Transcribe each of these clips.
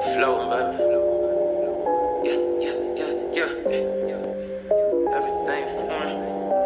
Floating, baby. Yeah. Everything foreign.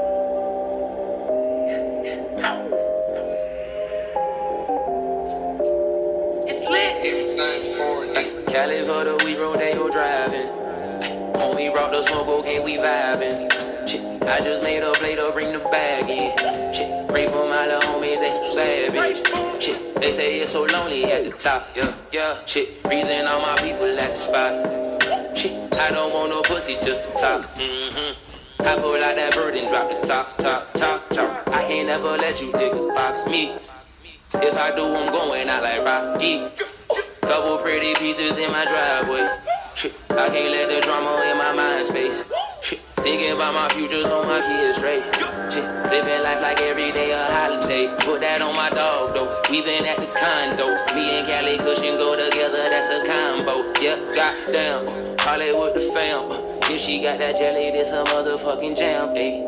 It's lit. Everything foreign. Cali for the we rodeo driving. Homie brought the smoke, okay, we vibing. Shit, I just made a play to bring the bag in. Shit, pray for my little homies, they some savage. Shit, they say it's so lonely at the top. Yeah. Shit, reason all my people at the spot. Shit, I don't want no pussy, just the top. I pull out that bird and drop the top. I can't never let you niggas box me. If I do, I'm going out like Rocky. Couple pretty pieces in my driveway. Shit, I can't let the drama in my mind space. Shit, thinking about my future so my kids straight. Shit, living life like every day a holiday. Put that on my dog though. We been at the condo. Me and Cali Cushion go together, that's a combo. Yeah, goddamn. Hollywood the fam. If she got that jelly, this a motherfucking jam. Ay.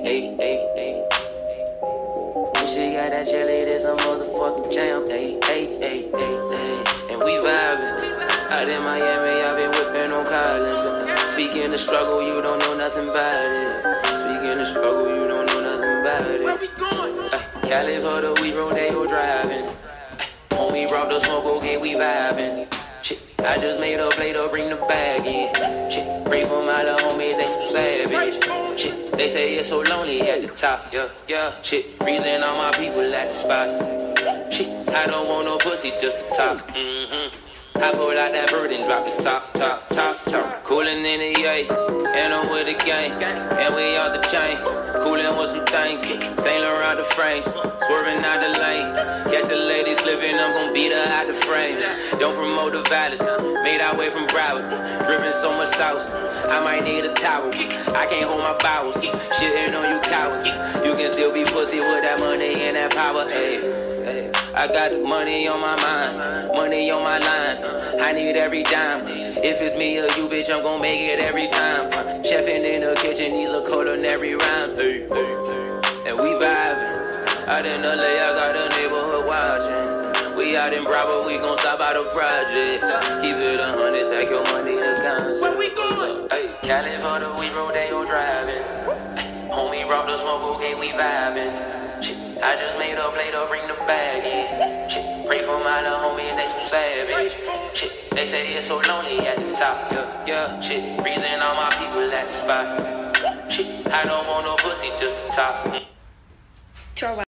If she got that jelly, this a motherfucking jam. Ay. And we vibing. Out in Miami, I've been whipping on Collins. Speaking of struggle, you don't know nothing about it. Speaking of struggle, you don't know nothing about it. Where we going? Cali for the we rodeo driving. Homie brought the smoke, okay, we vibing. Shit, I just made a play to bring the bag in. Shit, pray for my little homies, they some savage. Shit, they say it's so lonely at the top. Yeah. Shit, reason all my people at the spot. Shit, I don't want no pussy, just the top. I pull out that bird and drop the top. Coolin' in the yay, and I'm with the gang, and we out the chain. Coolin' with some things, Saint Laurent the frames, swerving out the lane. Catch a lady slipping, I'm gon' beat her out the frame. Don't promote the violence, made our way from Broward, dripping so much sauce, I might need a towel. I can't hold my bowels, shitting on you cowards. You can still be pussy with that money and that power, ayy. I got money on my mind, money on my line. I need every dime. If it's me or you, bitch, I'm gon' make it every time. Chefing in the kitchen, these are culinary rhymes. And we vibing. Out in LA, I got a neighborhood watching. We out in Bravo, we gon' stop by the project. Keep it 100, stack your money in constant. Where we going? Cali for the we rodeo driving. Homie brought the smoke, okay, we vibing. Shit, I just made a play to bring the bag in. Shit, pray for my little homies, they some savage. Shit, they say it's so lonely at the top. Yeah. Shit, reason all my people at the spot. Shit, I don't want no pussy, just the top.